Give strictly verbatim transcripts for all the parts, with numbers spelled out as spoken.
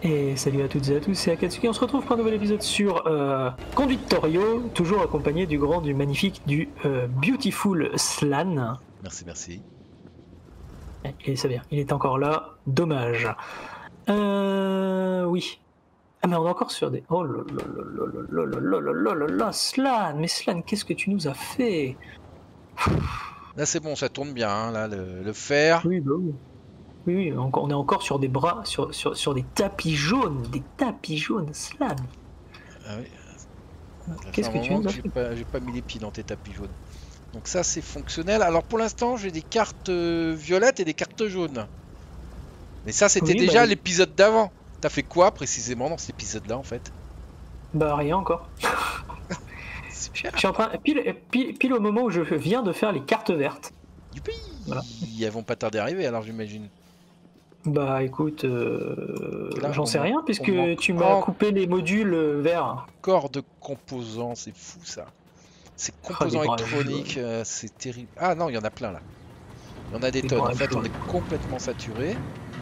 Et salut à toutes et à tous, c'est Akatsuki. On se retrouve pour un nouvel épisode sur euh, Conduite Torio, toujours accompagné du grand, du magnifique, du euh, Beautiful Slan. Merci, merci. Et c'est bien, il est encore là, dommage. Euh. Oui. Ah, mais on est encore sur des. Oh là là là là là là là là là là, Slan, mais Slan, qu'est-ce que tu nous as fait? Là, c'est bon, ça tourne bien, hein, là, le, le fer. Oui, bah oui. Oui, oui, on est encore sur des bras, sur, sur, sur des tapis jaunes, des tapis jaunes, Slan. Ah oui. Qu'est-ce que tu nous as fait? J'ai pas, j'ai pas mis les pieds dans tes tapis jaunes. Donc ça, c'est fonctionnel. Alors pour l'instant, j'ai des cartes euh, violettes et des cartes jaunes. Mais ça, c'était Oui, déjà bah, l'épisode d'avant. T'as fait quoi précisément dans cet épisode-là, en fait? Bah rien encore. Super. Je suis en train, pile, pile, pile au moment où je viens de faire les cartes vertes. Youpi. Voilà. Elles vont pas tarder à arriver, alors j'imagine. Bah écoute, euh, j'en sais manque, rien puisque manque tu m'as coupé les modules verts. Encore de composants, c'est fou ça. Ces composants oh, électroniques, euh, c'est terrible. Ah non, il y en a plein là. Il y en a des, des tonnes. En fait, on est complètement saturé.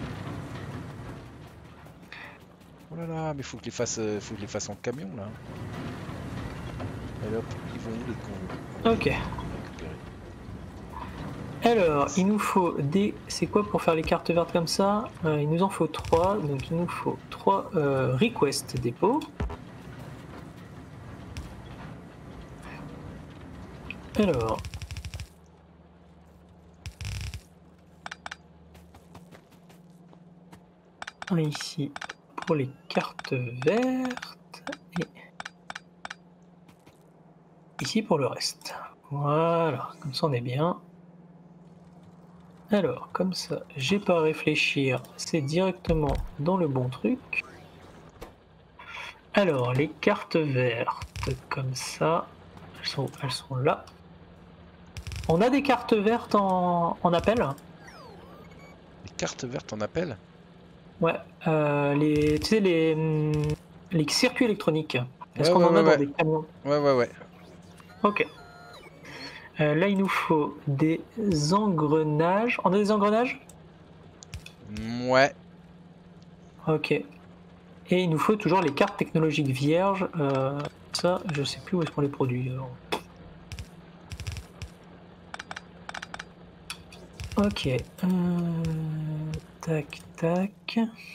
Oh là là, mais faut que je les fasse, faut que je les fasse en camion là. Allez hop, ils vont où les cons? Ok. Alors, il nous faut des... C'est quoi pour faire les cartes vertes comme ça? euh, Il nous en faut trois, donc il nous faut trois euh, request dépôts. Alors... Un ici pour les cartes vertes et ici pour le reste. Voilà, comme ça on est bien. Alors, comme ça, j'ai pas à réfléchir, c'est directement dans le bon truc. Alors, les cartes vertes, comme ça, elles sont, elles sont là. On a des cartes vertes en, en appel? Les cartes vertes en appel? Ouais, euh, les, tu sais, les, les circuits électroniques. Est-ce ouais, qu'on ouais, en ouais, a ouais. dans des camions? Ouais, ouais, ouais. Ok. Euh, là, il nous faut des engrenages. On a des engrenages? Ouais. Ok. Et il nous faut toujours les cartes technologiques vierges. Euh, ça, je sais plus où est-ce qu'on les produit. Alors. Ok. Euh, tac, tac.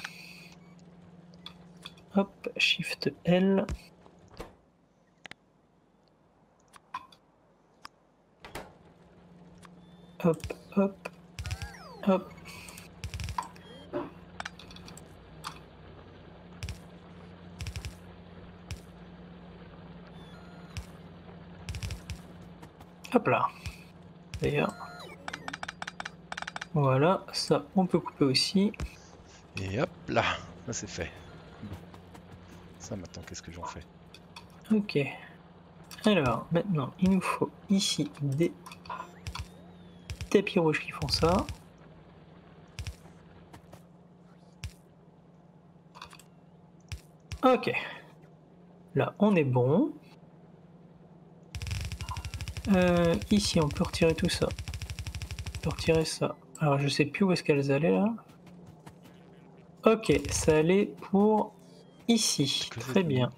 Hop, Shift L. Hop, hop, hop. Hop là. D'ailleurs. Voilà, ça on peut couper aussi. Et hop là, ça c'est fait. Bon. Ça maintenant, qu'est-ce que j'en fais? Ok. Alors, maintenant, il nous faut ici des tapis rouges qui font ça. Ok. Là, on est bon. Euh, ici, on peut retirer tout ça. On peut retirer ça. Alors, je sais plus où est-ce qu'elles allaient, là. Ok, ça allait pour ici. Très bien.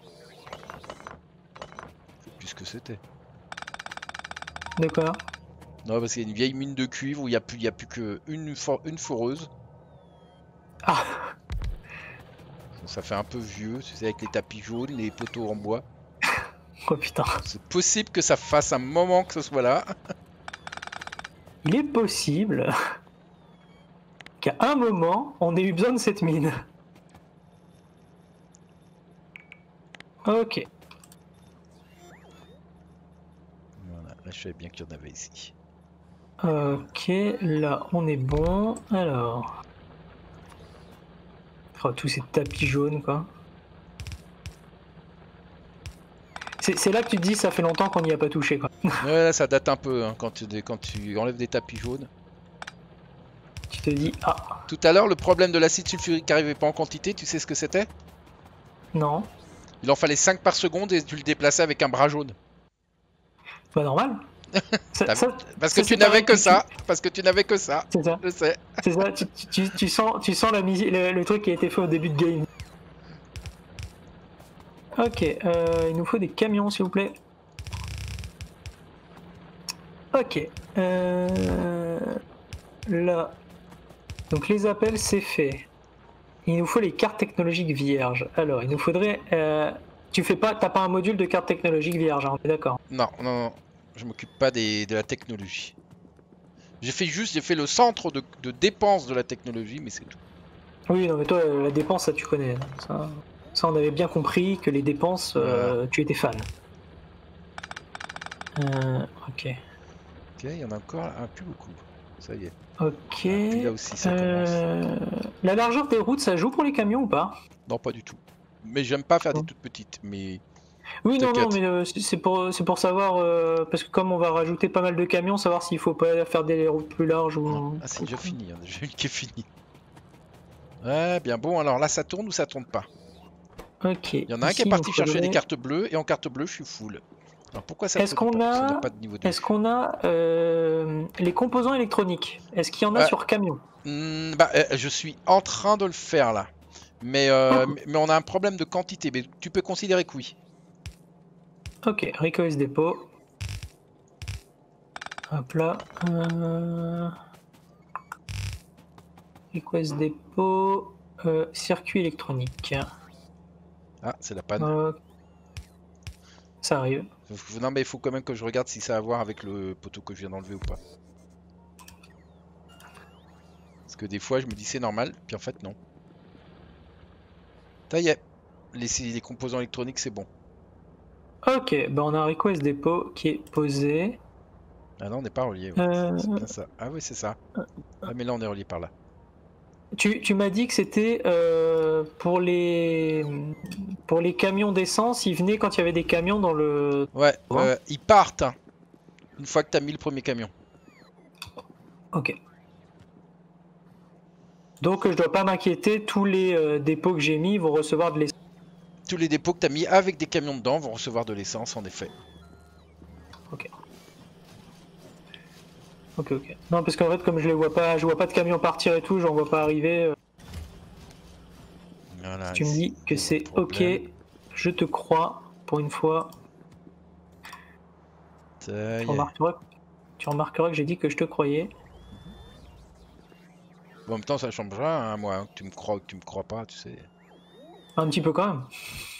Je sais plus ce que c'était. De quoi? Non, parce qu'il y a une vieille mine de cuivre où il n'y a plus, il y a plus qu'une for une foreuse. Ah. Ça fait un peu vieux, tu sais, avec les tapis jaunes, les poteaux en bois. Oh putain. C'est possible que ça fasse un moment que ce soit là. Il est possible qu'à un moment, on ait eu besoin de cette mine. Ok. Voilà, là je savais bien qu'il y en avait ici. Ok, là on est bon. Alors... Oh, tous ces tapis jaunes, quoi. C'est là que tu te dis, ça fait longtemps qu'on n'y a pas touché, quoi. Ouais, là, ça date un peu, hein, quand, tu, quand tu enlèves des tapis jaunes. Tu te dis, ah. Tout à l'heure, le problème de l'acide sulfurique qui n'arrivait pas en quantité, tu sais ce que c'était? Non. Il en fallait cinq par seconde et tu le déplaçais avec un bras jaune. Pas normal. Ça, ça, parce que ça, tu n'avais que, que ça. Tu... Parce que tu n'avais que ça. C'est ça. Je sais. C'est ça. Tu, tu, tu, sens, tu sens la musique, le, le truc qui a été fait au début de game. Ok, euh, il nous faut des camions s'il vous plaît. Ok. Euh, là. Donc les appels c'est fait. Il nous faut les cartes technologiques vierges. Alors il nous faudrait... Euh, tu fais pas... T'as pas un module de cartes technologiques vierges, hein, on est d'accord? Non, non, non. Je m'occupe pas des, de la technologie. J'ai fait juste, j'ai fait le centre de, de dépenses de la technologie, mais c'est tout. Oui, non mais toi la dépense ça tu connais. Ça, ça on avait bien compris que les dépenses, euh, Voilà. tu étais fan. Euh, ok. Ok, il y en a encore, ah, plus beaucoup. Ça y est. Ok. Ah, puis là aussi, ça commence. Euh, La largeur des routes, ça joue pour les camions ou pas? Non, pas du tout. Mais j'aime pas faire des toutes petites, mais Oui, non, non, t'inquiète. mais euh, c'est c'est pour, c'est pour savoir, euh, parce que comme on va rajouter pas mal de camions, savoir s'il faut pas faire des routes plus larges ou... Ah, c'est déjà fini, il y en a déjà une qui est finie. Ouais, bien bon, alors là, ça tourne ou ça tourne pas? Ok. Il y en a un qui est Ici, il parti nous chercher des faudrait- cartes bleues, et en carte bleue, je suis full. Alors pourquoi ça Est-ce produit qu'on pas? Parce qu'on n'a a, pas de niveau deux. est-ce qu'on a euh, les composants électroniques? Est-ce qu'il y en a Ouais. sur camion? Hmm, bah, euh, je suis en train de le faire là. Mais, euh, mais mais on a un problème de quantité. Mais tu peux considérer que oui. Ok, Request Depot. Hop là. Euh... Request Depot. Euh, circuit électronique. Ah, c'est la panne. Euh, Ça arrive. Non, mais il faut quand même que je regarde si ça a à voir avec le poteau que je viens d'enlever ou pas. Parce que des fois, je me dis c'est normal, puis en fait, non. Ça y est. Les, les composants électroniques, c'est bon. Ok, bah on a un Request Depot qui est posé. Ah non, on n'est pas relié. Ouais. Euh, C'est bien ça. Ah oui, c'est ça. Ah, mais là, on est relié par là. Tu, tu m'as dit que c'était euh, pour les pour les camions d'essence, ils venaient quand il y avait des camions dans le... Ouais, Hein. euh, ils partent hein, une fois que tu as mis le premier camion. Ok. Donc je dois pas m'inquiéter, tous les euh, dépôts que j'ai mis vont recevoir de l'essence. Tous les dépôts que tu as mis avec des camions dedans vont recevoir de l'essence, en effet. Ok. Ok, ok. Non, parce qu'en fait, comme je les vois pas, je vois pas de camions partir et tout, j'en vois pas arriver. euh, Voilà, Tu me ici, dis que il y a c'est pas de ok, problème. je te crois pour une fois. Ça Tu y est. remarqueras, tu remarqueras que j'ai dit que je te croyais. Bon, en même temps, ça changera, hein, moi, hein, que tu me crois ou que tu me crois pas, tu sais. Un petit peu quand même.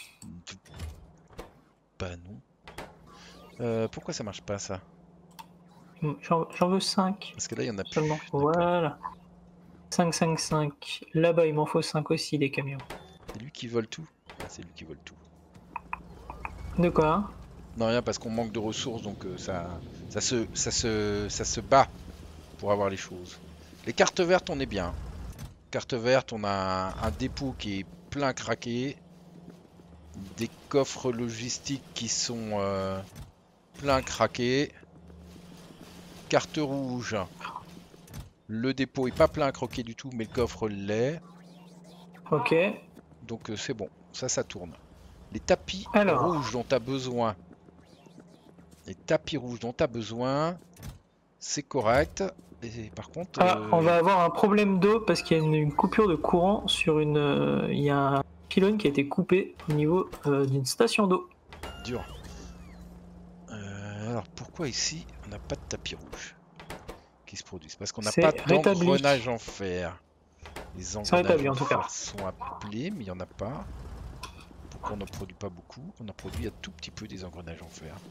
Bah non. Euh, pourquoi ça marche pas, ça? J'en j'en veux cinq Parce que là, il y en a plus. seulement. D'accord. Voilà. cinq, cinq, cinq. Là-bas, il m'en faut cinq aussi, des camions. C'est lui qui vole tout? Ah, c'est lui qui vole tout. De quoi? Non, rien, parce qu'on manque de ressources, donc euh, ça, ça, se, ça, se, ça se bat pour avoir les choses. Les cartes vertes, on est bien. Carte verte, on a un, un dépôt qui est plein craqué. Des coffres logistiques qui sont euh, plein craqués. Carte rouge. Le dépôt est pas plein croqué du tout, mais le coffre l'est. Ok. Donc euh, c'est bon, ça, ça tourne. Les tapis Alors. rouges dont tu as besoin. Les tapis rouges dont tu as besoin. C'est correct. Et par contre... Ah, euh, on va avoir un problème d'eau parce qu'il y a une, une coupure de courant sur une... euh, il y a un pylône qui a été coupé au niveau euh, d'une station d'eau. dur. Euh, alors pourquoi ici on n'a pas de tapis rouge qui se produisent? Parce qu'on n'a C'est pas rétabli. d'engrenage en fer. Les C'est engrenages rétabli en en tout fer cas. sont appelés, mais il n'y en a pas. Pourquoi on n'en produit pas beaucoup? On en produit un tout petit peu des engrenages en fer.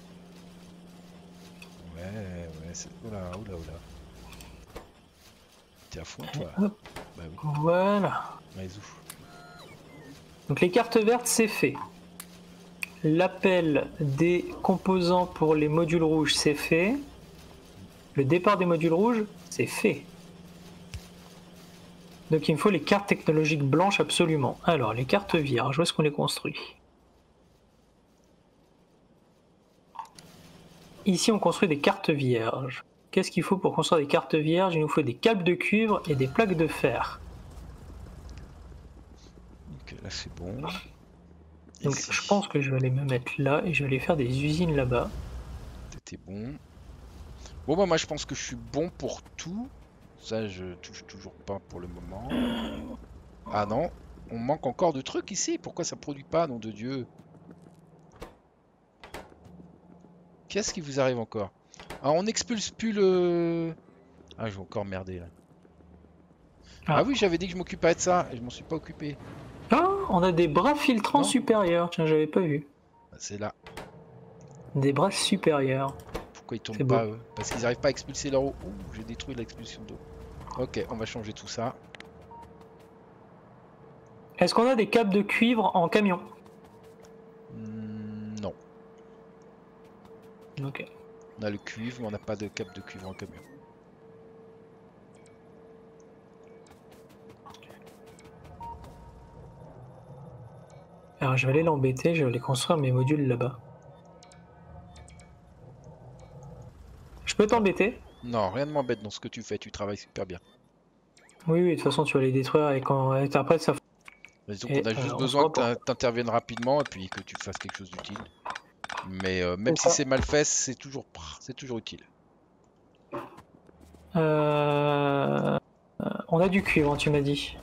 Ouais, ouais, c'est... Oula, oula, oula. T'es à fond, toi? Hop. Bah oui. Voilà. Maïzou. Donc les cartes vertes, c'est fait. L'appel des composants pour les modules rouges, c'est fait. Le départ des modules rouges, c'est fait. Donc il me faut les cartes technologiques blanches absolument. Alors, les cartes vierges, où est-ce qu'on les construit? Ici, on construit des cartes vierges. Qu'est-ce qu'il faut pour construire des cartes vierges? Il nous faut des câbles de cuivre et des plaques de fer. Ok, là c'est bon. Donc Ici, je pense que je vais aller me mettre là et je vais aller faire des usines là-bas. t'étais bon. Bon bah moi je pense que je suis bon pour tout. Ça je touche toujours pas pour le moment. Ah non, on manque encore de trucs ici. Pourquoi ça produit pas, nom de Dieu? Qu'est-ce qui vous arrive encore? Ah, on n'expulse plus le... Ah, je vais encore merder là. Ah, Ah. oui, j'avais dit que je m'occuperais de ça et je m'en suis pas occupé. Ah, on a des bras filtrants Non. supérieurs. Tiens, j'avais pas vu. C'est là. Des bras supérieurs. Pourquoi ils C'est tournent beau. pas eux? Parce qu'ils arrivent pas à expulser leur eau. Ouh, j'ai détruit l'expulsion d'eau. Ok, on va changer tout ça. Est-ce qu'on a des câbles de cuivre en camion? Hmm, non. Ok. On a le cuivre, mais on n'a pas de câble de cuivre en camion. Alors je vais aller l'embêter, je vais aller construire mes modules là-bas. Je peux t'embêter? Non, rien ne m'embête dans ce que tu fais, tu travailles super bien. Oui, oui, de toute façon tu vas les détruire et quand et après ça... Mais donc Et, on a juste euh, on besoin se que t'in- t'interviennes rapidement et puis que tu fasses quelque chose d'utile. Mais euh, même C'est si ça. c'est mal fait, c'est toujours, c'est toujours utile. Euh... euh, On a du cuivre, hein, tu m'as dit.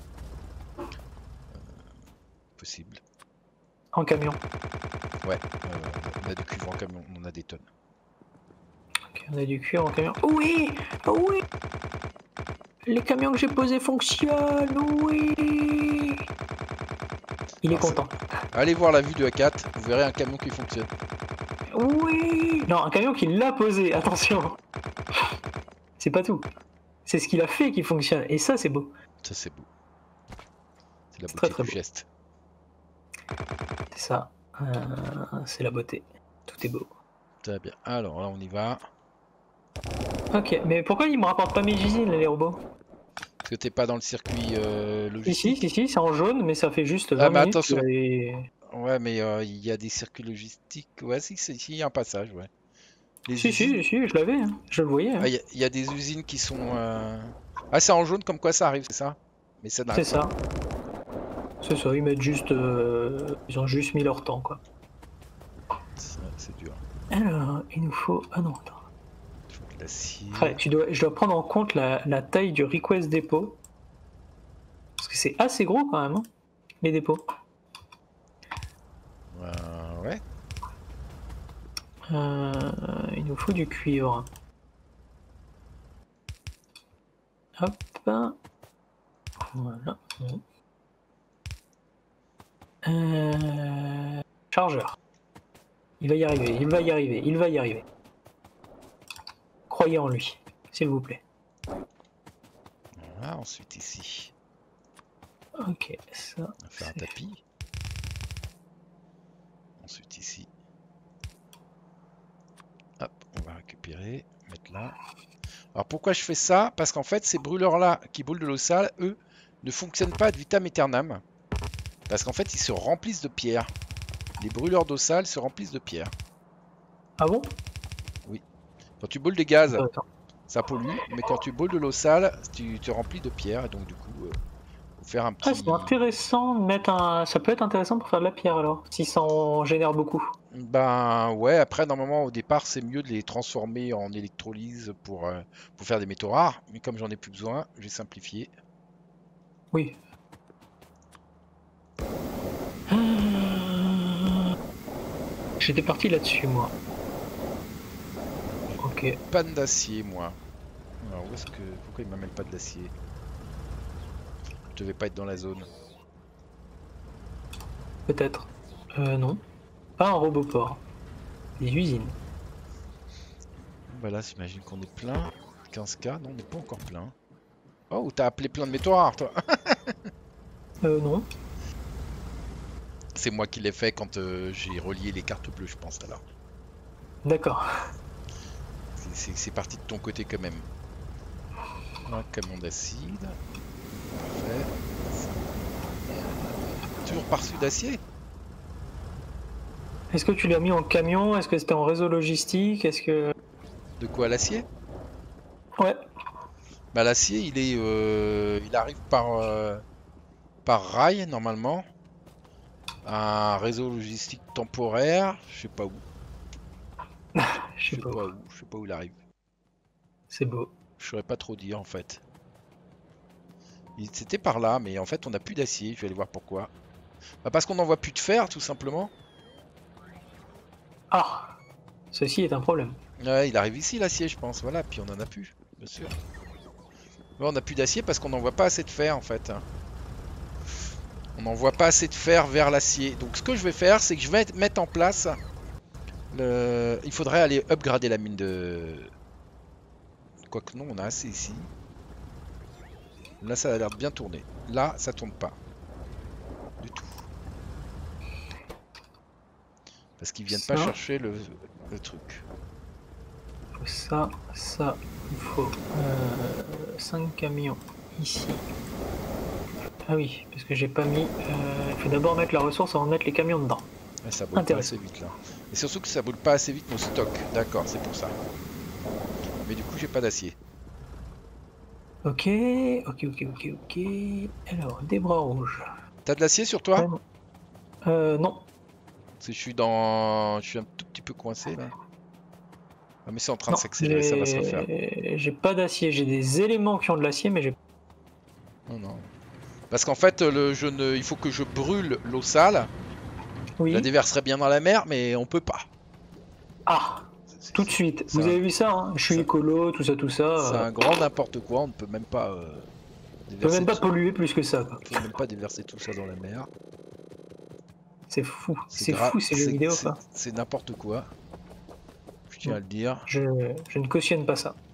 Possible. En camion. Ouais, euh, on a du cuivre en camion, on en a des tonnes. Ok, on a du cuivre en camion. Oui! Oui! Les camions que j'ai posés fonctionnent! Oui! Il est Alors, content. Allez voir la vue de A quatre, vous verrez un camion qui fonctionne. Oui! Non, un camion qui l'a posé, attention! C'est pas tout. C'est ce qu'il a fait qui fonctionne. Et ça, c'est beau. Ça c'est beau. C'est la C'est beauté très très du beau. geste. C'est ça. Euh, c'est la beauté. Tout est beau. Très bien. Alors là on y va. Ok, mais pourquoi ils me rapportent pas mes usines, les robots? Parce que t'es pas dans le circuit euh, Si, si, logistique. si, si, c'est en jaune, mais ça fait juste Ah vingt mais minutes que attention. les... Ouais mais euh, il y a des circuits logistiques. Ouais si, si, si, il y a un passage, ouais. Les Si, usines. si, si, je l'avais, hein. Je le voyais. Ah, Hein. il y, a- y a des usines qui sont... euh, Ah c'est en jaune comme quoi ça arrive, c'est ça? Mais ça C'est n'arrive pas. ça. C'est ça, ils mettent juste... euh, Ils ont juste mis leur temps, quoi. C'est c'est dur. Alors, il nous faut... Ah non, attends. Il faut de l'acier. Ouais, tu dois... Je dois prendre en compte la, la taille du request dépôt. Parce que c'est assez gros, quand même, hein, les dépôts. Euh, ouais. Euh, il nous faut du cuivre. Hop. Voilà. Euh, Chargeur. Il va y arriver, il va y arriver, il va y arriver. Croyez en lui, s'il vous plaît. Voilà, ensuite ici. Ok, ça. On va faire un tapis. Ensuite ici. Hop, on va récupérer, mettre là. Alors pourquoi je fais ça? Parce qu'en fait ces brûleurs là qui brûlent de l'eau sale, eux, ne fonctionnent pas ad vitam aeternam. Parce qu'en fait ils se remplissent de pierre. Les brûleurs d'eau sale se remplissent de pierre. Ah bon? Oui. Quand tu brûles des gaz, Attends. ça pollue, mais quand tu brûles de l'eau sale, tu te remplis de pierre, et donc du coup, euh, faut faire un petit... Ah, c'est intéressant de mettre un... Ça peut être intéressant pour faire de la pierre alors, si ça en génère beaucoup. Ben ouais, après normalement au départ c'est mieux de les transformer en électrolyse pour, euh, pour faire des métaux rares, mais comme j'en ai plus besoin, j'ai simplifié. Oui. Ah. J'étais parti là-dessus, moi. Ok. Panne d'acier moi. Alors où est-ce que... Pourquoi il m'amène pas de l'acier? Je devais pas être dans la zone. Peut-être. Euh, non. Pas un robot port. Des usines. Bah là j'imagine qu'on est plein. quinze K, non on n'est pas encore plein. Oh, t'as appelé plein de métaux rares toi. Euh, non. C'est moi qui l'ai fait quand euh, j'ai relié les cartes bleues, je pense alors. D'accord. C'est parti de ton côté quand même. Un camion d'acide. Parfait. Toujours par-dessus d'acier? Est-ce que tu l'as mis en camion? Est-ce que c'était en réseau logistique? Est-ce que... De quoi, l'acier? Ouais. Bah l'acier, il est, euh, il arrive par, euh, par rail normalement. Un réseau logistique temporaire, je sais pas où. Je sais pas. où. Je sais pas où il arrive. C'est beau. Je saurais pas trop dire en fait. C'était par là, mais en fait on n'a plus d'acier. Je vais aller voir pourquoi. Bah parce qu'on n'envoie plus de fer, tout simplement. Ah. Ceci est un problème. Ouais, il arrive ici l'acier, je pense. Voilà, puis on en a plus, bien sûr. Bon, on n'a plus d'acier parce qu'on n'envoie pas assez de fer en fait. On n'envoie pas assez de fer vers l'acier. Donc ce que je vais faire, c'est que je vais mettre en place le... Il faudrait aller upgrader la mine de... Quoique non, on a assez ici. Là, ça a l'air de bien tourner. Là, ça tourne pas. Du tout. Parce qu'ils viennent pas Ça. chercher le, le truc. Faut ça, ça, il faut euh, cinq camions ici. Ah oui, parce que j'ai pas mis... euh, il faut d'abord mettre la ressource avant de mettre les camions dedans. Ouais, ça brûle pas assez vite là. Et surtout que ça brûle pas assez vite nos stocks. D'accord, c'est pour ça. Mais du coup, j'ai pas d'acier. Ok, ok, ok, ok, ok. Alors, des bras rouges. T'as de l'acier sur toi? Euh, non. Je suis dans... Je suis un tout petit peu coincé là. Ah mais c'est en train Non, de s'accélérer, ça va se refaire. J'ai pas d'acier, j'ai des éléments qui ont de l'acier, mais j'ai... Non, non. Parce qu'en fait, le, je ne, il faut que je brûle l'eau sale. Oui. Je la déverserait bien dans la mer, mais on peut pas. Ah, tout de suite. Vous un... avez vu ça, hein, je suis écolo, tout ça, tout ça. C'est euh... un grand n'importe quoi, on ne peut même pas... Euh, on peut même pas polluer plus que ça. Il faut même pas déverser tout ça dans la mer. C'est fou, c'est fou ces jeux vidéo. C'est n'importe quoi. Je tiens à le dire. Je, je ne cautionne pas ça.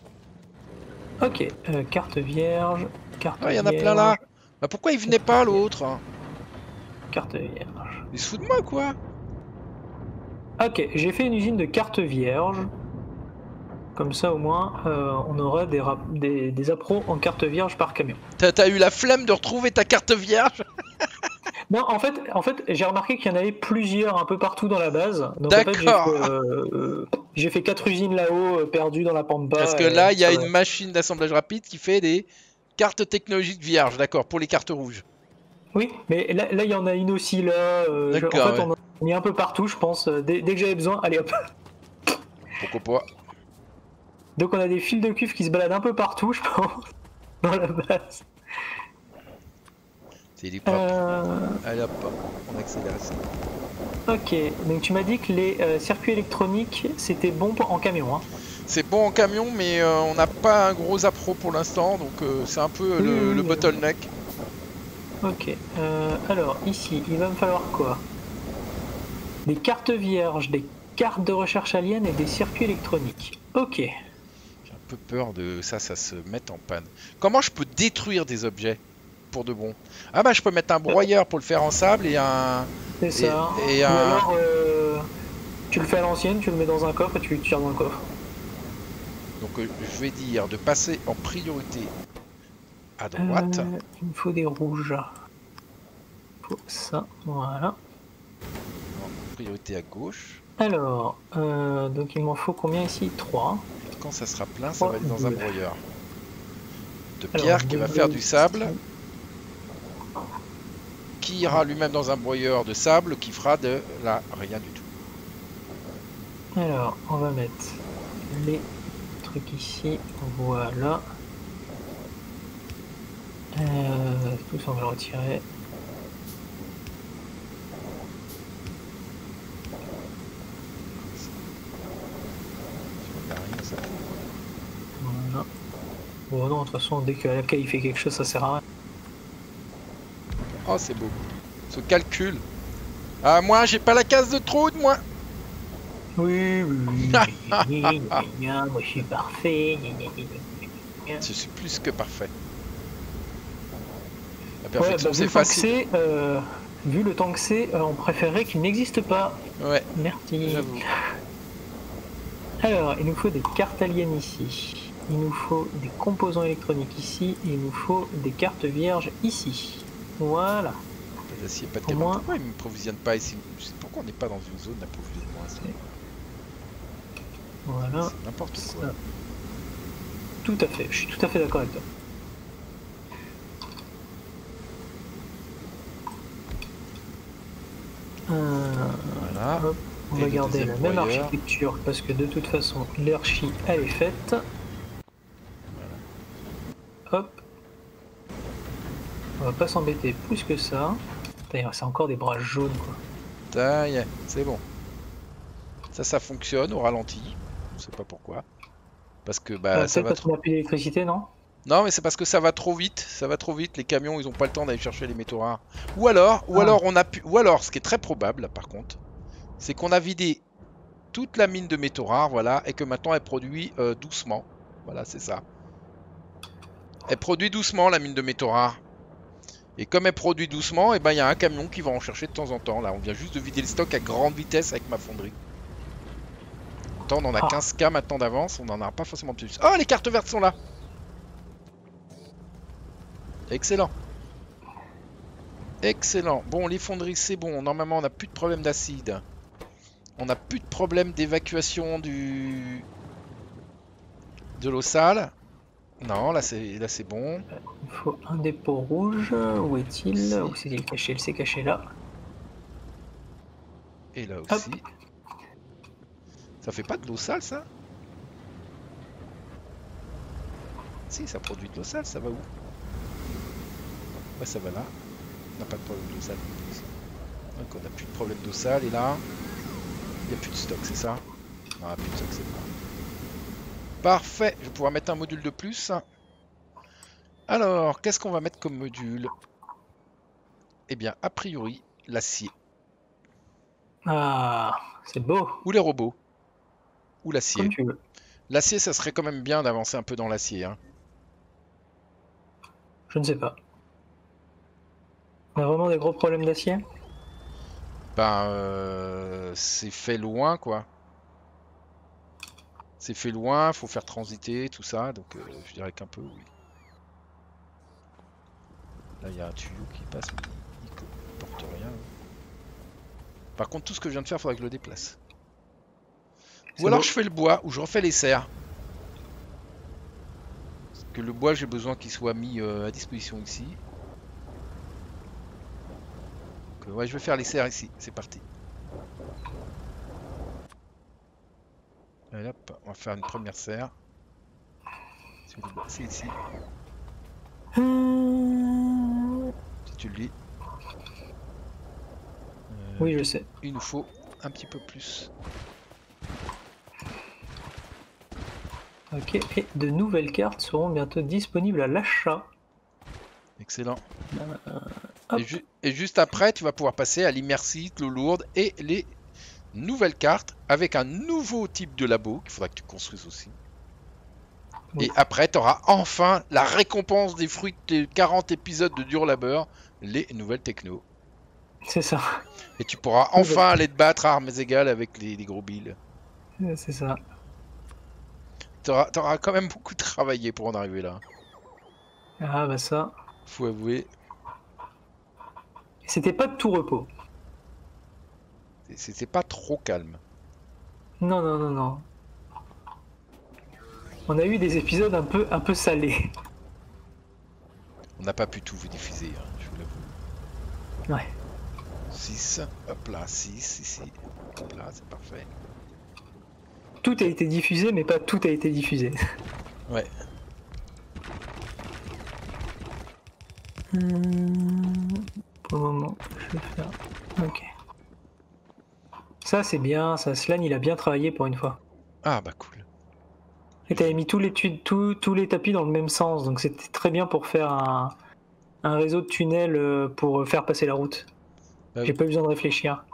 Ok, euh, carte vierge, carte ah, il y en vierge. a plein là. Bah pourquoi il venait pas l'autre? Carte vierge. Il se fout de moi quoi? Ok, j'ai fait une usine de cartes vierges. Comme ça au moins euh, on aura des, des, des appros en carte vierge par camion. T'as eu la flemme de retrouver ta carte vierge? Non, en fait, en fait j'ai remarqué qu'il y en avait plusieurs un peu partout dans la base. D'accord. En fait, euh, j'ai fait quatre usines là-haut euh, perdues dans la pampa. Parce que là, il y a une machine d'assemblage rapide qui fait des cartes technologiques vierges, d'accord, pour les cartes rouges. Oui, mais là, là, il y en a une aussi là. Euh, je, en fait, ouais. On en a mis un peu partout, je pense. Dès, dès que j'avais besoin, allez hop. Pourquoi pas? Donc on a des fils de cuivre qui se baladent un peu partout, je pense, dans la base. C'est du propre. Euh... Allez hop, on accélère ça. Ok, donc tu m'as dit que les euh, circuits électroniques, c'était bon en camion. Hein. C'est bon en camion, mais euh, on n'a pas un gros appro pour l'instant, donc euh, c'est un peu oui, le, oui, le oui. bottleneck. Ok, euh, alors ici, il va me falloir quoi? Des cartes vierges, des cartes de recherche alien et des circuits électroniques. Ok. J'ai un peu peur de ça, ça se mette en panne. Comment je peux détruire des objets pour de bon? Ah bah je peux mettre un broyeur pour le faire en sable et un... C'est ça. Et, et Ou un... alors, euh, tu le fais à l'ancienne, tu le mets dans un coffre et tu le tires dans le coffre. Donc euh, je vais dire de passer en priorité à droite. Euh, il me faut des rouges. Il faut ça, voilà. En priorité à gauche. Alors, euh, donc il m'en faut combien ici? trois. Quand ça sera plein, ça va aller dans un broyeur. De pierre Alors, qui va faire du sable. Qui ira lui-même dans un broyeur de sable qui fera de là rien du tout. Alors, on va mettre les trucs ici, voilà. Euh, tout ça on va le retirer. Voilà. Bon non, de toute façon, dès que la K il fait quelque chose, ça sert à rien. Oh c'est beau. Ce calcul. Ah moi j'ai pas la case de trop de moi. Oui, oui, oui. Moi je suis parfait. Je suis plus que parfait. La perfection ouais, bah, c'est facile. Euh, vu le temps que c'est, euh, on préférerait qu'il n'existe pas. Ouais. Merci. Alors, il nous faut des cartes aliens ici. Il nous faut des composants électroniques ici. Et il nous faut des cartes vierges ici. Voilà. Pas d'acier, pas de camion. Moins... Pourquoi ils ne m'approvisionnent pas ici? Pourquoi on n'est pas dans une zone d'approvisionnement? Voilà. C'est n'importe quoi. Ça. Tout à fait, je suis tout à fait d'accord avec toi. Euh, voilà. Hop, on va garder la même architecture parce que de toute façon l'archi elle est faite. Voilà. Hop. On va pas s'embêter plus que ça. D'ailleurs c'est encore des bras jaunes quoi. Taille, c'est bon. Ça, ça fonctionne au ralenti. Je sais pas pourquoi. Parce que bah Euh, ça Peut-être va parce trop. qu'on a plus d'électricité, non? Non, mais c'est parce que ça va trop vite. Ça va trop vite. Les camions, ils ont pas le temps d'aller chercher les métaux rares. Ou alors, ou Ah. alors on a pu. Ou alors, ce qui est très probable, là, par contre, c'est qu'on a vidé toute la mine de métaux rares, voilà, et que maintenant elle produit euh, doucement. Voilà, c'est ça. Elle produit doucement la mine de métaux rares. Et comme elle produit doucement, et ben il y a un camion qui va en chercher de temps en temps. Là, on vient juste de vider le stock à grande vitesse avec ma fonderie. Pourtant, on en a Ah. quinze K maintenant d'avance, on n'en a pas forcément plus. Oh, les cartes vertes sont là! Excellent. Excellent. Bon, les fonderies, c'est bon. Normalement, on n'a plus de problème d'acide. On n'a plus de problème d'évacuation du... de l'eau sale. Non, là, c'est là, c'est bon. Il faut un dépôt rouge. Où est-il? Ici. Où c'est-il caché? Il s'est caché là. Et là Hop. aussi. Ça fait pas de l'eau sale, ça? Si, ça produit de l'eau sale, ça va où? Ouais, ça va là. On n'a pas de problème d'eau sale. Donc on n'a plus de problème d'eau sale, et là, il n'y a plus de stock, c'est ça? Non, il n'y a plus de stock, c'est pas. Parfait, je vais pouvoir mettre un module de plus. Alors, qu'est-ce qu'on va mettre comme module? Eh bien, a priori, l'acier. Ah, c'est beau. Ou les robots. Ou l'acier. Comme tu veux. L'acier, ça serait quand même bien d'avancer un peu dans l'acier. Hein. Je ne sais pas. On a vraiment des gros problèmes d'acier? Ben, euh, c'est fait loin, quoi. C'est fait loin, faut faire transiter, tout ça. Donc, euh, je dirais qu'un peu, oui. Là, il y a un tuyau qui passe, mais il ne porte rien. Par contre, tout ce que je viens de faire, il faudrait que je le déplace. Ou alors, beau. je fais le bois, ou je refais les serres. Parce que le bois, j'ai besoin qu'il soit mis euh, à disposition ici. Donc, euh, ouais, je vais faire les serres ici. C'est parti. Allez, hop, on va faire une première serre. C'est ici. Euh... Si tu le lis. Euh, Oui, je sais. Il nous faut un petit peu plus. Ok, et de nouvelles cartes seront bientôt disponibles à l'achat. Excellent. Euh, et, ju et juste après, tu vas pouvoir passer à l'immersive, l'eau lourde et les nouvelles cartes avec un nouveau type de labo qu'il faudra que tu construises aussi. Oui. Et après, tu auras enfin la récompense des fruits de quarante épisodes de dur labeur, les nouvelles techno. C'est ça. Et tu pourras enfin aller te battre à armes égales avec les, les gros billes. C'est ça. Tu auras, auras quand même beaucoup travaillé pour en arriver là. Ah bah ça. Faut avouer. C'était pas de tout repos. C'était pas trop calme. Non, non, non, non. On a eu des épisodes un peu, un peu salés. On n'a pas pu tout vous diffuser, hein, je vous l'avoue. Ouais. six, hop là, six ici. Hop là, c'est parfait. Tout a été diffusé, mais pas tout a été diffusé. Ouais. Hum, pour le moment, je vais faire. Ok. Ça, c'est bien. Ça, Slan, il a bien travaillé pour une fois. Ah bah cool. Et t'avais mis tous les, tous, tous les tapis dans le même sens, donc c'était très bien pour faire un, un réseau de tunnels pour faire passer la route. Bah, J'ai pas eu besoin de réfléchir.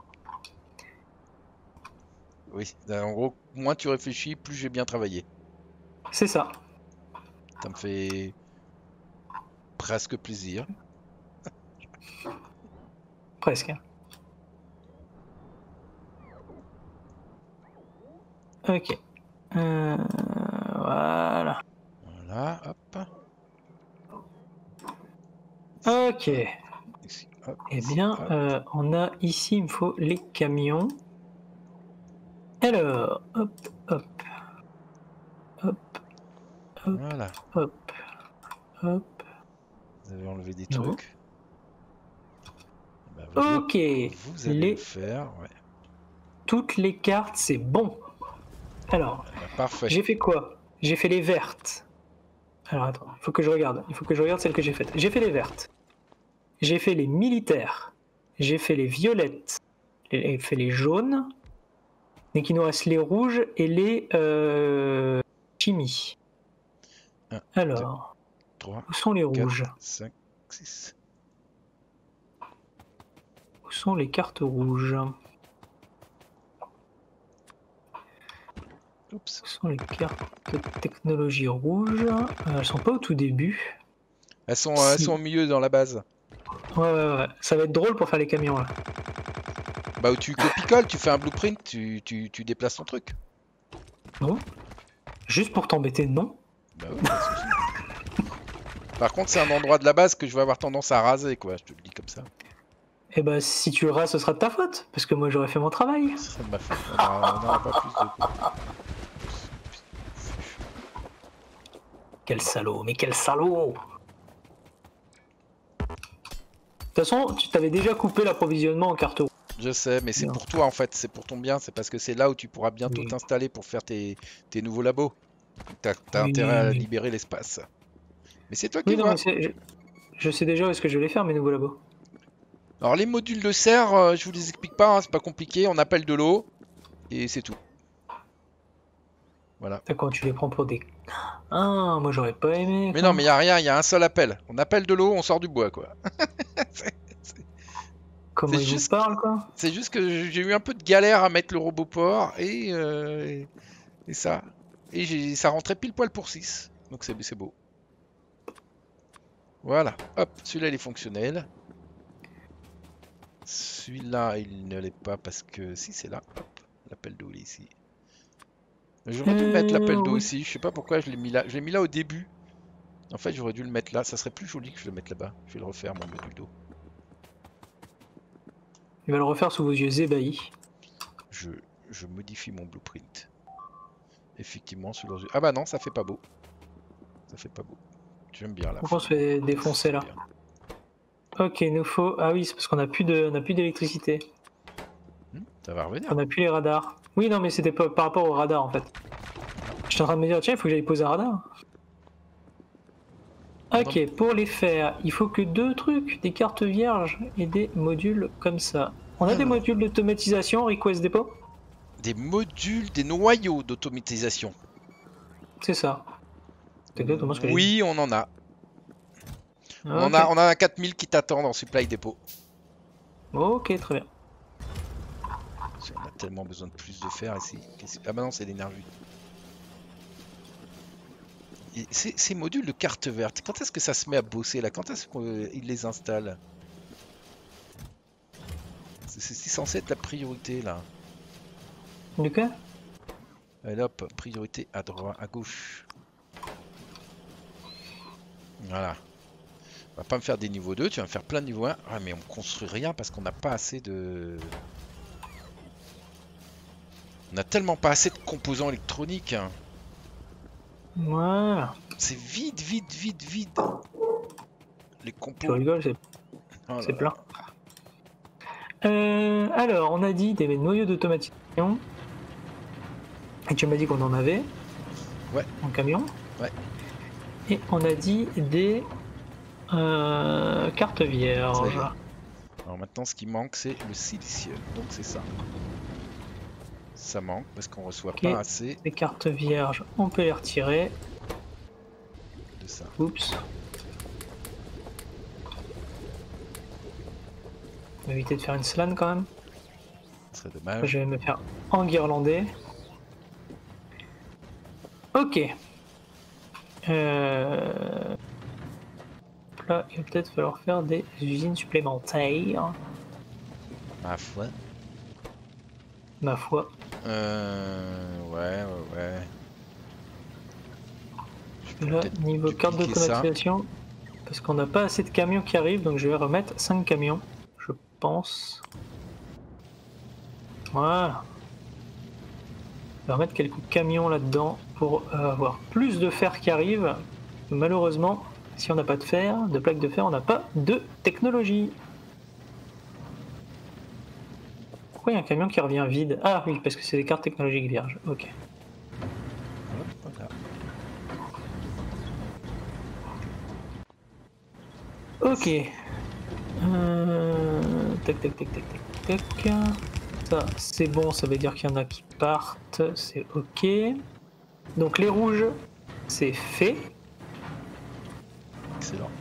Oui, en gros, moins tu réfléchis, plus j'ai bien travaillé. C'est ça. Ça me fait presque plaisir. Presque. Ok. Euh, voilà. Voilà, hop. Ok. Ici, hop, eh ici, bien, hop. Euh, on a ici, il me faut les camions. Alors, hop, hop, hop, hop, Voilà. hop, hop. Vous avez enlevé des Non. trucs. Ben, vous ok. Allez, vous allez les... le faire, ouais. Toutes les cartes, c'est bon. Alors, ben, parfait. J'ai fait quoi? J'ai fait les vertes. Alors attends, il faut que je regarde. Il faut que je regarde celles que j'ai faites. J'ai fait les vertes. J'ai fait les militaires. J'ai fait les violettes. J'ai fait les jaunes. Donc il nous reste les rouges et les euh, chimies. un, Alors, deux, trois, où sont les quatre, rouges? cinq, six. Où sont les cartes rouges? Oups. Où sont les cartes de technologie rouges? euh, Elles sont pas au tout début. Elles sont, euh, elles Si. sont au milieu dans la base. Ouais, ouais, ouais. Ça va être drôle pour faire les camions là. Bah où tu copies-colles, tu fais un blueprint, tu, tu, tu déplaces ton truc. Non? Juste pour t'embêter, non? Bah oui, pas de souci. Par contre, c'est un endroit de la base que je vais avoir tendance à raser, quoi. Je te le dis comme ça. Eh ben, si tu le rases, ce sera de ta faute, parce que moi j'aurais fait mon travail. Ce serait de ma faute. On n'aura on aura pas plus de. Quel salaud, mais quel salaud! De toute façon, tu t'avais déjà coupé l'approvisionnement en carte rouge. Je sais, mais c'est Bien. pour toi en fait, c'est pour ton bien, c'est parce que c'est là où tu pourras bientôt Oui. t'installer pour faire tes, tes nouveaux labos. T'as t'as Oui, intérêt à oui. libérer l'espace. Mais c'est toi qui Oui, non, vois. mais c'est- je, je sais déjà où est-ce que je vais les faire, mes nouveaux labos. Alors les modules de serre, euh, je vous les explique pas, hein, c'est pas compliqué, on appelle de l'eau et c'est tout. Voilà. D'accord, tu les prends pour des... Ah, moi j'aurais pas aimé. Mais quoi. non, mais il y a rien, il y a un seul appel. On appelle de l'eau, on sort du bois quoi. C'est c'est- Comment c'est ils vous juste, parlent, quoi. c'est juste que j'ai eu un peu de galère à mettre le robot port et, euh, et, et ça. Et j'ai- ça rentrait pile poil pour six. Donc c'est c'est beau. Voilà, hop, celui-là il est fonctionnel. Celui-là il ne l'est pas parce que si c'est là, hop, l'appel d'eau il est ici. J'aurais dû mettre Euh, l'appel d'eau oui. ici, je sais pas pourquoi je l'ai mis là. Je l'ai mis là au début. En fait j'aurais dû le mettre là, ça serait plus joli que je le mette là-bas. Je vais le refaire mon module d'eau. Il va le refaire sous vos yeux ébahis. Je, je modifie mon blueprint. Effectivement sous leurs yeux. Ah bah non, ça fait pas beau. Ça fait pas beau. J'aime bien là. Pourquoi on se fait défoncer là? Ok, nous faut... Ah oui, c'est parce qu'on a plus de, on a plus d'électricité. Hmm, ça va revenir. On a plus les radars. Oui, non, mais c'était pas par rapport au radar en fait. J'étais en train de me dire, tiens, il faut que j'aille poser un radar. Ok, pour les faire, il faut que deux trucs, des cartes vierges et des modules comme ça. On a des Alors. modules d'automatisation, request depot? Des modules, des noyaux d'automatisation. C'est ça. C'est exactement ce que j'ai dit. Oui, on en a. On, en Ok. a on en a quatre mille qui t'attendent en supply dépôt. Ok, très bien. On a tellement besoin de plus de fer ici. Ah bah non, c'est l'énergie. Et Ces, ces modules de carte verte, quand est-ce que ça se met à bosser là? Quand est-ce qu'ils les installent? C'est c'est censé être la priorité là. Du coup? Allez hop, priorité à droite, à gauche. Voilà. On va pas me faire des niveaux deux, tu vas me faire plein de niveaux un. Ah mais on construit rien parce qu'on n'a pas assez de... On a tellement pas assez de composants électroniques. hein. Voilà. C'est vide, vide, vide, vide. Les Tu compos. rigoles, c'est Oh là c'est là. plein. Euh, alors, on a dit des noyaux d'automatisation. Et tu m'as dit qu'on en avait. Ouais. En camion. Ouais. Et on a dit des euh, cartes vierges. Ça y est. Alors maintenant, ce qui manque, c'est le silicium. Donc c'est ça. Ça manque parce qu'on reçoit Ok. pas assez Des cartes vierges, on peut les retirer. de ça. Oups. On va éviter de faire une slan quand même. Ce serait dommage. Je vais me faire enguirlander. Ok. Euh... Là, il va peut-être falloir faire des usines supplémentaires. Ma foi. Ma foi. Euh... Ouais, ouais, ouais. Je peux Là, peut-être niveau carte dupliquer ça. d'automatisation, parce qu'on n'a pas assez de camions qui arrivent, donc je vais remettre cinq camions, je pense. Voilà. Je vais remettre quelques camions là-dedans pour euh, avoir plus de fer qui arrive. Malheureusement, si on n'a pas de fer, de plaques de fer, on n'a pas de technologie. Pourquoi il y a un camion qui revient vide? Ah oui, parce que c'est des cartes technologiques vierges. Ok. Hop, voilà. Ok. Euh... Tac, tac, tac, tac, tac, tac. Ça, c'est bon, ça veut dire qu'il y en a qui partent, c'est ok. Donc les rouges, c'est fait. Excellent.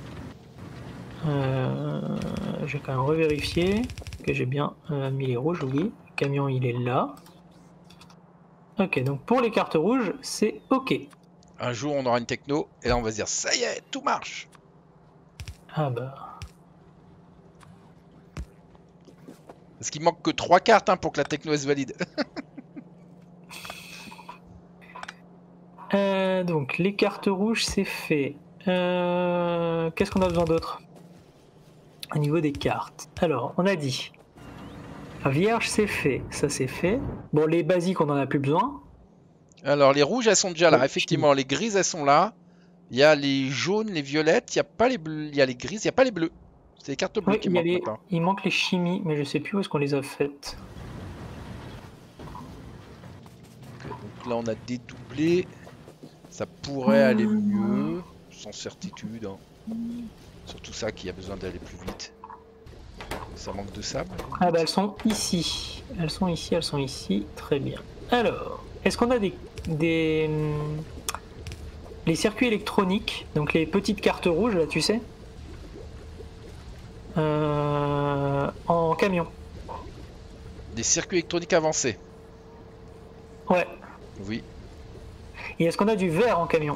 Euh, je vais quand même revérifier que j'ai bien euh, mis les rouges, oui. Le camion, il est là. Ok, donc pour les cartes rouges, c'est ok. Un jour, on aura une techno, et là, on va se dire, ça y est, tout marche. Ah bah... Parce qu'il manque que trois cartes hein, pour que la techno se valide. Euh, donc les cartes rouges, c'est fait. Euh, Qu'est-ce qu'on a besoin d'autre au niveau des cartes? Alors, on a dit vierge, c'est fait. Ça, c'est fait. Bon, les basiques, on n'en a plus besoin. Alors, les rouges, elles sont déjà là. Oh, Effectivement, les grises, elles sont là. Il y a les jaunes, les violettes. Il n'y a pas les bleus. Il y a les grises, il n'y a pas les bleus. C'est les cartes bleues oui, qui il, y a manquent les... maintenant. il manque les chimies, mais je sais plus où est-ce qu'on les a faites. Okay, donc là, on a dédoublé. Ça pourrait aller mieux, sans certitude. Hein. Surtout ça qui a besoin d'aller plus vite. Ça manque de sable. Ah bah elles sont ici. Elles sont ici, elles sont ici. Très bien. Alors, est-ce qu'on a des... des... les circuits électroniques, donc les petites cartes rouges, là, tu sais euh... en camion. Des circuits électroniques avancés. Ouais. Oui. Et est-ce qu'on a du vert en camion?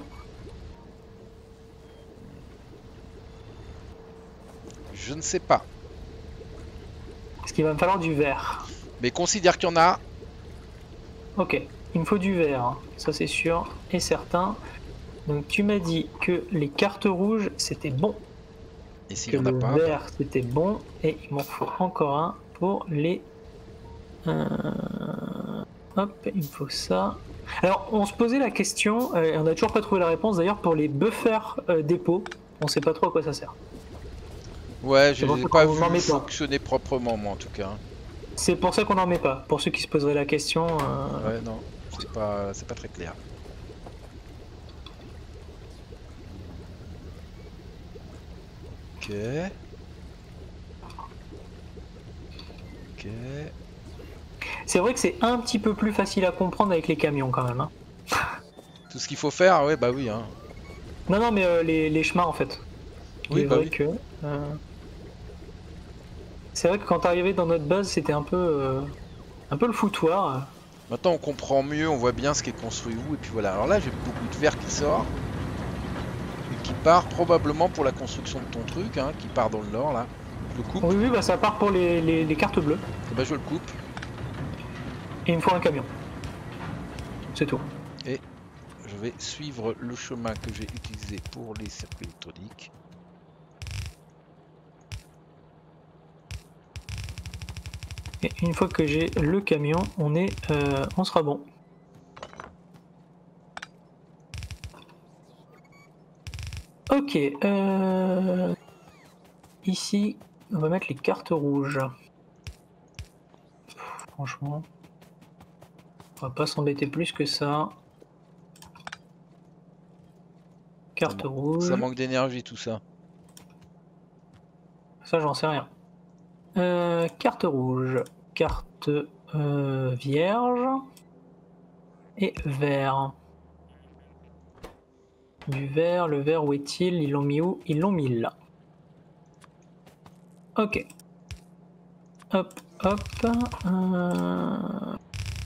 Je ne sais pas. Est-ce qu'il va me falloir du vert? Mais considère qu'il y en a. Ok, il me faut du vert, ça c'est sûr et certain. Donc tu m'as dit que les cartes rouges c'était bon. Et s'il Que n'y en a le pas. vert c'était bon. Et il m'en faut encore un pour les... Euh... Hop, il me faut ça. Alors on se posait la question, euh, on n'a toujours pas trouvé la réponse d'ailleurs pour les buffers euh, dépôt. On sait pas trop à quoi ça sert. Ouais, je C'est pour n'ai ça pas qu'on en vu met pas. fonctionner proprement moi en tout cas. C'est pour ça qu'on n'en met pas. Pour ceux qui se poseraient la question. Euh... Ouais, non, c'est pas, c'est pas très clair. Ok. Ok. C'est vrai que c'est un petit peu plus facile à comprendre avec les camions quand même. Hein. Tout ce qu'il faut faire, ouais, bah oui. Hein. Non, non, mais euh, les, les chemins en fait. Oui, Il est bah vrai oui. que. Euh... C'est vrai que quand t'arrivais dans notre base, c'était un peu, euh, un peu le foutoir. Maintenant, on comprend mieux, on voit bien ce qui est construit où, et puis voilà. Alors là, j'ai beaucoup de verre qui sort. Et qui part probablement pour la construction de ton truc, hein, qui part dans le nord, là. Je le coupe. Oui, oui, bah ça part pour les, les, les cartes bleues. Et bah je le coupe. Et il me faut un camion. C'est tout. Et je vais suivre le chemin que j'ai utilisé pour les circuits électroniques. Et une fois que j'ai le camion, on est, euh, on sera bon. Ok. Euh... Ici, on va mettre les cartes rouges. Franchement, on va pas s'embêter plus que ça. Carte ça rouge. Ça manque d'énergie tout ça. Ça, j'en sais rien. Euh, carte rouge, carte euh, vierge et vert. Du vert, le vert où est-il? Ils l'ont mis où? Ils l'ont mis là. Ok. Hop, hop. Euh...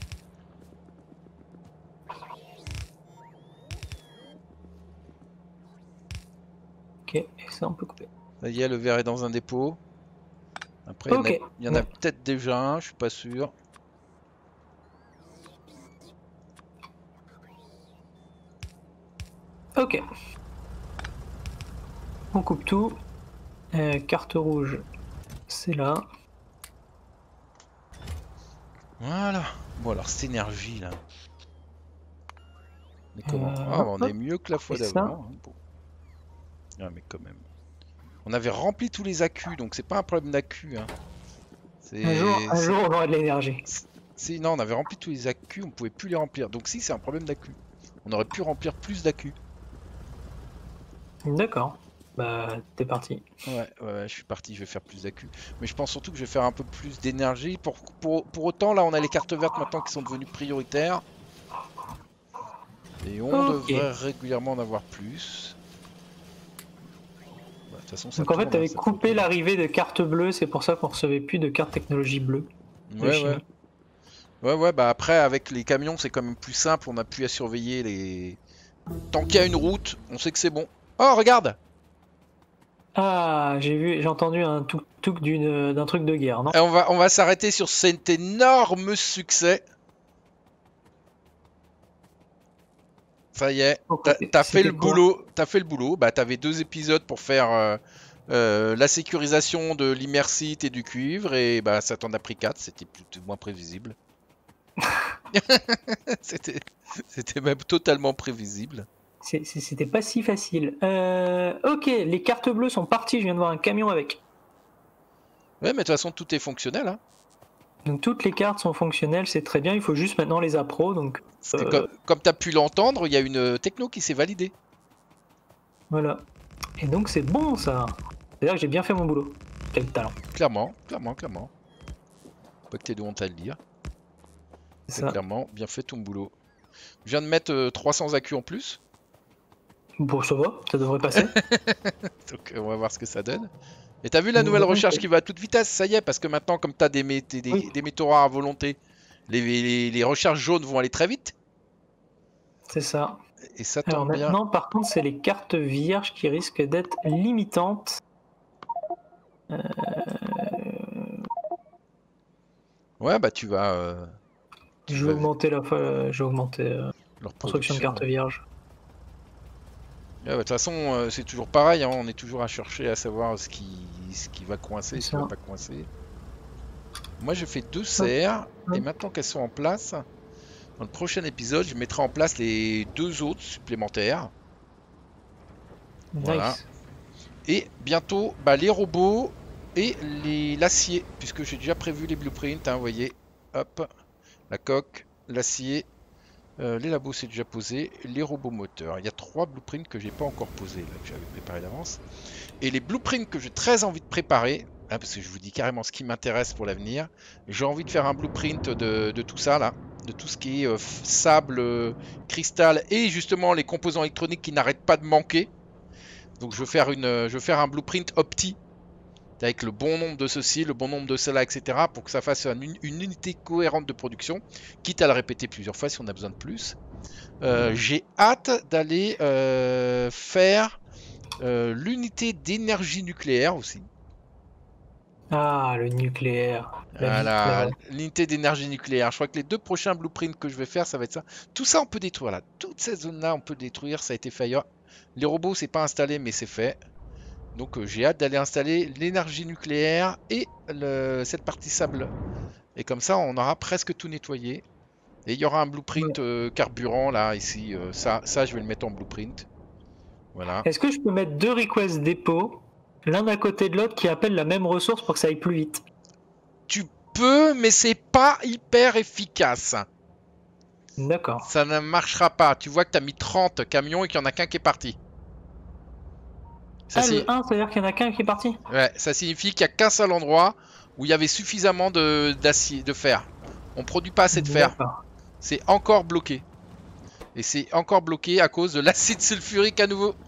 Ok, et ça on peut couper. Ça y est, le verre est dans un dépôt. Après, Ok. il y en a, a Ouais. peut-être déjà un, je suis pas sûr. Ok. On coupe tout. Euh, carte rouge, c'est là. Voilà. Bon alors cette énergie là. Mais comment Euh, Ah, bah, on hop, est mieux que la fois et ça. d'avant. Hein. Bon. Ah mais quand même. On avait rempli tous les accus, donc c'est pas un problème d'accu. Hein. Un jour, un jour, on aura de l'énergie. Si, non, on avait rempli tous les accus, on pouvait plus les remplir. Donc si, c'est un problème d'accu. On aurait pu remplir plus d'accus. D'accord. Bah, t'es parti. Ouais, ouais, ouais, je suis parti, je vais faire plus d'accu. Mais je pense surtout que je vais faire un peu plus d'énergie. Pour, pour, pour autant, là, on a les cartes vertes maintenant qui sont devenues prioritaires. Et on Ok. devrait régulièrement en avoir plus. Bah, de toute façon, ça Donc en fait, tourne, hein, t'avais ça coupé produit. l'arrivée de cartes bleues, c'est pour ça qu'on recevait plus de cartes technologie bleue de Ouais, ouais. chimie. Ouais, ouais, bah après, avec les camions, c'est quand même plus simple. On a pu à surveiller les. Tant qu'il y a une route, on sait que c'est bon. Oh, regarde! Ah, j'ai vu, j'ai entendu un tuk-tuk d'une, d'un truc de guerre, non? Et on va, on va s'arrêter sur cet énorme succès. Ça y est, Ok, t'as t'as fait le c'était quoi? boulot. T'as fait le boulot. Bah, t'avais deux épisodes pour faire euh, euh, la sécurisation de l'immersite et du cuivre. Et bah, ça t'en a pris quatre. C'était plus ou moins prévisible. C'était, c'était même totalement prévisible. C'est- c'est- C'était pas si facile. Euh, ok, les cartes bleues sont parties, je viens de voir un camion avec. Ouais, mais de toute façon, tout est fonctionnel, hein. Donc toutes les cartes sont fonctionnelles, c'est très bien, il faut juste maintenant les appros, donc C'était euh, comme, comme tu as pu l'entendre, il y a une techno qui s'est validée. voilà. Et donc c'est bon ça. C'est-à-dire que j'ai bien fait mon boulot. Quel talent. Clairement, clairement, clairement. Pas que t'aies de honte à le dire. C'est T'as ça. clairement bien fait ton boulot. Je viens de mettre euh, trois cents A Q en plus. Bon, ça va, ça devrait passer. Donc euh, on va voir ce que ça donne. Et t'as vu la Donc, nouvelle voilà, recherche qui va à toute vitesse, ça y est, parce que maintenant, comme t'as des, mé des, oui, des métaux rares à volonté, les, les, les recherches jaunes vont aller très vite. c'est ça. Et ça Alors tombe bien. maintenant, par contre, c'est les cartes vierges qui risquent d'être limitantes. Euh, Ouais, bah tu vas. Euh, tu je vais vas augmenter la fois, je vais augmenter euh, leur construction de production. cartes Ouais. vierges. Ouais, bah, de toute façon, euh, c'est toujours pareil, hein, on est toujours à chercher à savoir ce qui, ce qui va coincer, C'est ce qui va ça. pas coincer. Moi, j'ai fait deux Hop, serres, et hop. maintenant qu'elles sont en place, dans le prochain épisode, je mettrai en place les deux autres supplémentaires. Voilà. Nice. Et bientôt, bah, les robots et les l'acier, puisque j'ai déjà prévu les blueprints, hein, vous voyez. Hop, la coque, l'acier, euh, les labos c'est déjà posé, les robots moteurs. Il y a trois blueprints que j'ai pas encore posés, là, que j'avais préparé d'avance. Et les blueprints que j'ai très envie de préparer, hein, parce que je vous dis carrément ce qui m'intéresse pour l'avenir, j'ai envie de faire un blueprint de, de tout ça là, de tout ce qui est euh, sable, euh, cristal et justement les composants électroniques qui n'arrêtent pas de manquer. Donc je veux faire, une, je veux faire un blueprint opti avec le bon nombre de ceci, le bon nombre de cela, et cetera pour que ça fasse une, une unité cohérente de production, quitte à le répéter plusieurs fois si on a besoin de plus. Euh, j'ai hâte d'aller euh, faire euh, l'unité d'énergie nucléaire aussi. Ah, le nucléaire. La vie, la Voilà, vraie. l'unité d'énergie nucléaire. Je crois que les deux prochains blueprints que je vais faire, ça va être ça. Tout ça, on peut détruire là. Toute cette zone-là, on peut détruire. Ça a été fait ailleurs. Les robots, c'est pas installé, mais c'est fait. Donc, euh, j'ai hâte d'aller installer l'énergie nucléaire et le, cette partie sable. Et comme ça, on aura presque tout nettoyé. Et il y aura un Ouais. blueprint euh, carburant là, ici. Euh, ça, ça, je vais le mettre en blueprint. Voilà. Est-ce que je peux mettre deux requests dépôt, l'un à côté de l'autre, qui appellent la même ressource pour que ça aille plus vite? Tu peux, mais c'est pas hyper efficace. D'accord. Ça ne marchera pas. Tu vois que tu as mis trente camions et qu'il n'y en a qu'un qui est parti. Ça, Ah, le c'est... un, c'est-à-dire qu'il y en a qu'un qui est parti? Ouais, ça signifie qu'il n'y a qu'un seul endroit où il y avait suffisamment de, d'acier, de fer. On produit pas assez de fer. D'accord. C'est encore bloqué. Et c'est encore bloqué à cause de l'acide sulfurique à nouveau.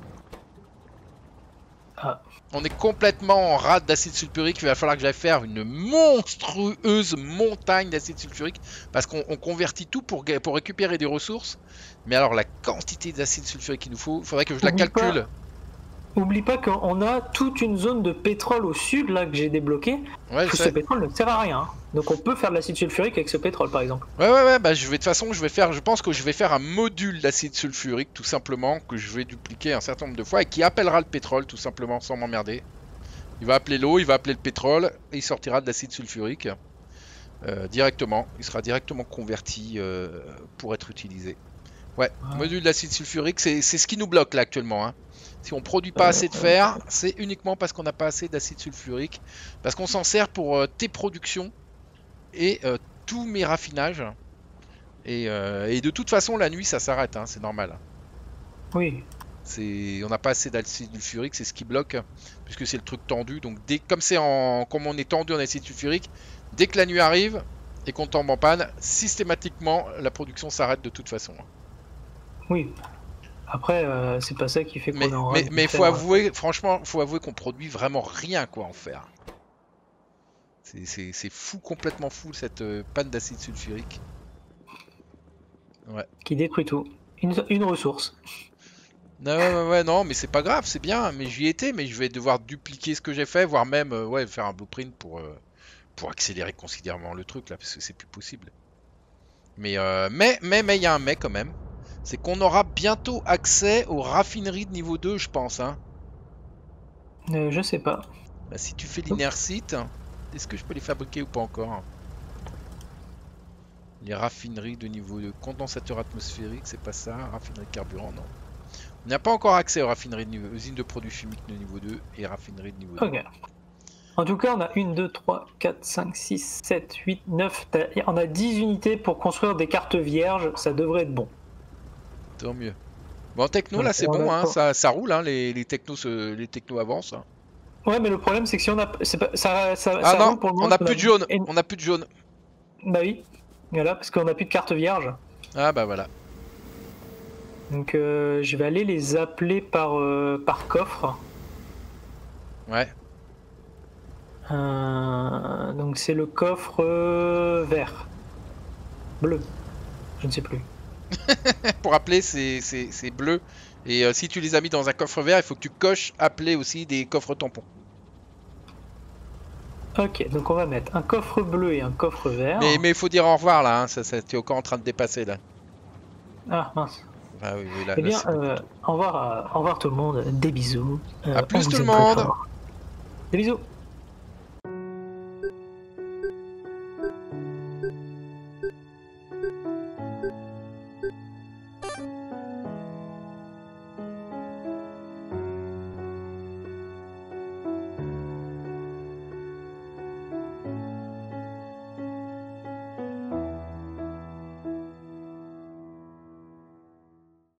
Ah. On est complètement en rade d'acide sulfurique. Il va falloir que j'aille faire une monstrueuse montagne d'acide sulfurique. Parce qu'on on convertit tout pour, pour récupérer des ressources. Mais alors la quantité d'acide sulfurique qu'il nous faut, il faudrait que je la Oublie calcule. pas, oublie pas qu'on a toute une zone de pétrole au sud, là, que j'ai débloqué. Ouais, je Tout ce sais. pétrole ne sert à rien. hein. Donc on peut faire de l'acide sulfurique avec ce pétrole, par exemple. Ouais, ouais, ouais, bah je vais de toute façon, je vais faire, je pense que je vais faire un module d'acide sulfurique tout simplement que je vais dupliquer un certain nombre de fois et qui appellera le pétrole tout simplement sans m'emmerder. Il va appeler l'eau, il va appeler le pétrole et il sortira de l'acide sulfurique euh, directement. Il sera directement converti euh, pour être utilisé. Ouais, Ah. module d'acide sulfurique, c'est ce qui nous bloque là actuellement. Hein. Si on produit pas assez de fer, c'est uniquement parce qu'on n'a pas assez d'acide sulfurique, parce qu'on s'en sert pour euh, tes productions et euh, tous mes raffinages. Et, euh, et de toute façon, la nuit, ça s'arrête, hein, c'est normal. Oui. C'est, on n'a pas assez d'acide sulfurique, c'est ce qui bloque, puisque c'est le truc tendu. Donc dès, comme c'est en, comme on est tendu en acide sulfurique, dès que la nuit arrive et qu'on tombe en panne, systématiquement la production s'arrête de toute façon. Oui. Après, euh, c'est pas ça qui fait qu'on Mais est en mais, rade mais de faut fer. avouer, franchement, faut avouer qu'on produit vraiment rien quoi en fer. C'est- C'est c'est fou, complètement fou cette euh, panne d'acide sulfurique. Ouais. Qui détruit tout. Une, une ressource. Non, ouais, ouais, ouais, non, mais c'est pas grave, c'est bien. Mais j'y étais, mais je vais devoir dupliquer ce que j'ai fait, voire même euh, ouais, faire un blueprint pour, euh, pour accélérer considérablement le truc là, parce que c'est plus possible. Mais euh, mais mais mais il y a un mais quand même, c'est qu'on aura bientôt accès aux raffineries de niveau deux, je pense. Hein. Euh, je sais pas. Bah, si tu fais l'inercite, est-ce que je peux les fabriquer ou pas encore? Les raffineries de niveau deux, condensateur atmosphérique, c'est pas ça, raffinerie de carburant, non. On n'a pas encore accès aux raffineries de niveau, usines de produits chimiques de niveau deux et raffineries de niveau deux. Ok. En tout cas, on a une, deux, trois, quatre, cinq, six, sept, huit, neuf. On a dix unités pour construire des cartes vierges. Ça devrait être bon. Tant mieux. Bon, techno, là, Donc, c'est on bon, a hein, pas- ça, ça roule, hein, les, les, technos, se- les technos avancent. Hein. Ouais, mais le problème, c'est que si on a. c'est Pas... Ça, ça, Ah ça non, roule pour le moment. on n'a parce plus de qu'on jaune, Et- on n'a plus de jaune. Bah oui. Voilà, parce qu'on a plus de cartes vierges. Ah bah voilà. Donc, euh, je vais aller les appeler par, euh, par coffre. Ouais. Euh, donc, c'est le coffre euh, vert. Bleu. Je ne sais plus. Pour appeler, c'est c'est- c'est bleu. Et euh, si tu les as mis dans un coffre vert, il faut que tu coches appeler aussi des coffres tampons. Ok, donc on va mettre un coffre bleu et un coffre vert. Mais mais il faut dire au revoir là, hein, ça, ça, t'es encore en train de dépasser là. Ah mince. Ah oui, oui, là, Eh là, bien, c'est beaucoup euh, trop. au revoir, à- au revoir tout le monde. Des bisous. Euh, À on plus vous tout le aime très monde. fort. Des bisous.